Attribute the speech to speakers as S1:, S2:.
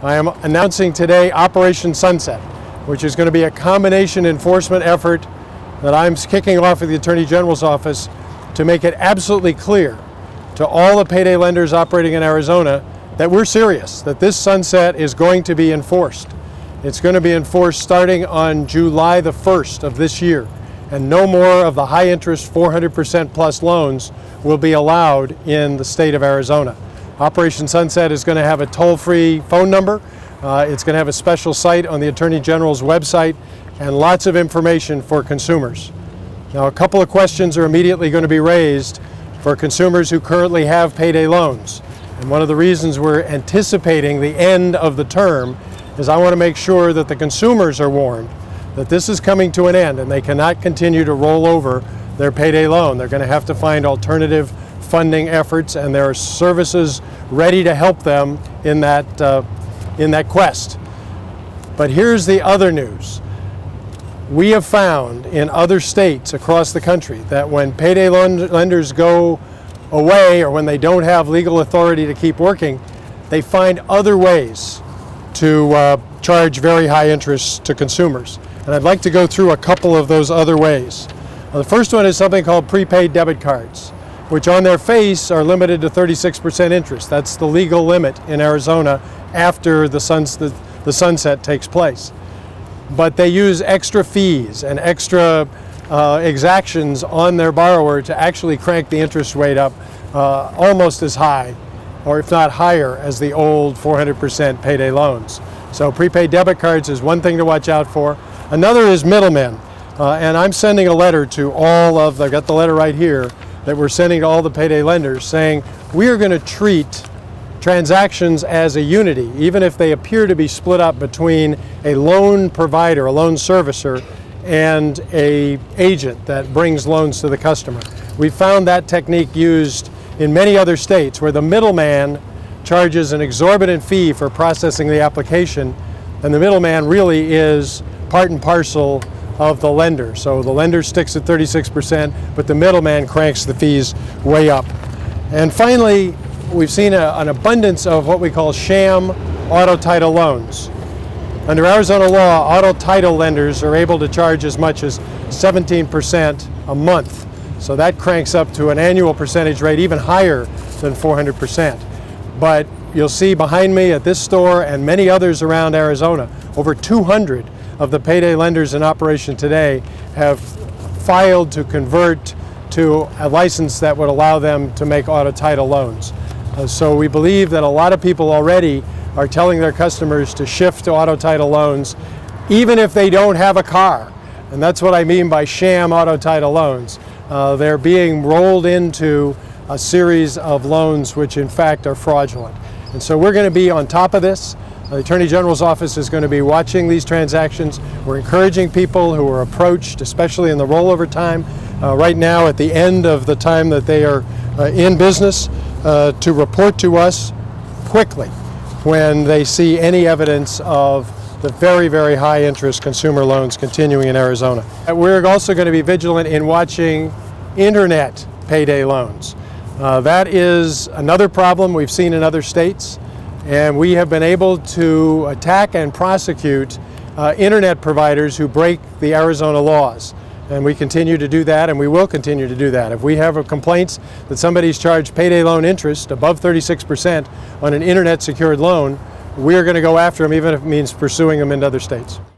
S1: I am announcing today Operation Sunset, which is going to be a combination enforcement effort that I'm kicking off at the Attorney General's office to make it absolutely clear to all the payday lenders operating in Arizona that we're serious, that this sunset is going to be enforced. It's going to be enforced starting on July the 1st of this year, and no more of the high interest 400% plus loans will be allowed in the state of Arizona. Operation Sunset is going to have a toll-free phone number. It's going to have a special site on the Attorney General's website and lots of information for consumers. Now, a couple of questions are immediately going to be raised for consumers who currently have payday loans. And one of the reasons we're anticipating the end of the term is I want to make sure that the consumers are warned that this is coming to an end and they cannot continue to roll over their payday loan. They're going to have to find alternative funding efforts, and there are services ready to help them in that quest. But here's the other news. We have found in other states across the country that when payday lenders go away, or when they don't have legal authority to keep working, they find other ways to charge very high interest to consumers. And I'd like to go through a couple of those other ways. The first one is something called prepaid debit cards, which on their face are limited to 36% interest. That's the legal limit in Arizona after the sunset takes place. But they use extra fees and extra exactions on their borrower to actually crank the interest rate up almost as high, or if not higher, as the old 400% payday loans. So prepaid debit cards is one thing to watch out for. Another is middlemen. And I'm sending a letter to all of, I've got the letter right here, that we're sending to all the payday lenders saying we are going to treat transactions as a unity, even if they appear to be split up between a loan provider, a loan servicer, and an agent that brings loans to the customer. We found that technique used in many other states where the middleman charges an exorbitant fee for processing the application, and the middleman really is part and parcel of the lender. So the lender sticks at 36%, but the middleman cranks the fees way up. And finally, we've seen an abundance of what we call sham auto title loans. Under Arizona law, auto title lenders are able to charge as much as 17% a month. So that cranks up to an annual percentage rate even higher than 400%. But you'll see behind me at this store and many others around Arizona, over 200 of the payday lenders in operation today have filed to convert to a license that would allow them to make auto title loans. So we believe that a lot of people already are telling their customers to shift to auto title loans, even if they don't have a car. And that's what I mean by sham auto title loans. They're being rolled into a series of loans which in fact are fraudulent. And so we're going to be on top of this. The Attorney General's office is going to be watching these transactions. We're encouraging people who are approached, especially in the rollover time, right now at the end of the time that they are in business, to report to us quickly when they see any evidence of the very, very high interest consumer loans continuing in Arizona. We're also going to be vigilant in watching internet payday loans. That is another problem we've seen in other states. And we have been able to attack and prosecute internet providers who break the Arizona laws. And we continue to do that, and we will continue to do that. If we have complaints that somebody's charged payday loan interest above 36% on an internet secured loan, we're going to go after them, even if it means pursuing them in other states.